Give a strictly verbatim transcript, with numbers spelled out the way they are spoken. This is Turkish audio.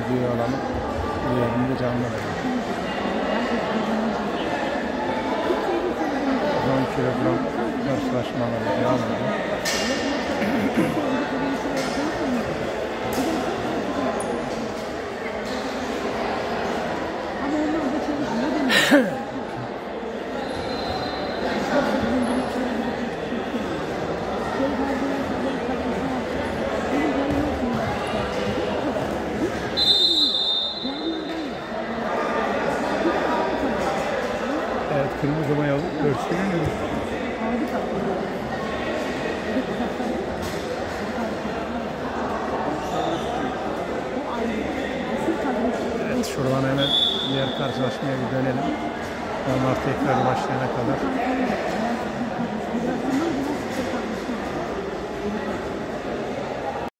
videoyu alalım. Diğerini de canlı verelim. on kilogram karşılaşmaları devam ediyor. Evet, kırmızı mayalı görsünün. Evet, şuradan hemen diğer karşılaşmaya bir dönelim. Onlar tekrar başlayana kadar.